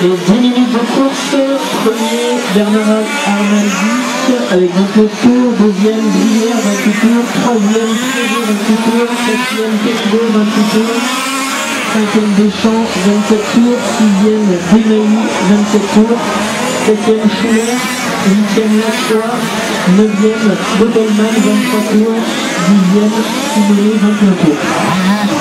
Et 10 minutes de course, premier Bernard Arnaldi avec 29 tours, deuxième Brière 28 tours, troisième Fréjeux 28 tours, quatrième Pesco 28 tours, cinquième Deschamps 27 tours, sixième Desmailly 27 tours, septième Schuller, huitième Lacroix, neuvième Botelman 23 tours, dixième Simone 21 tours.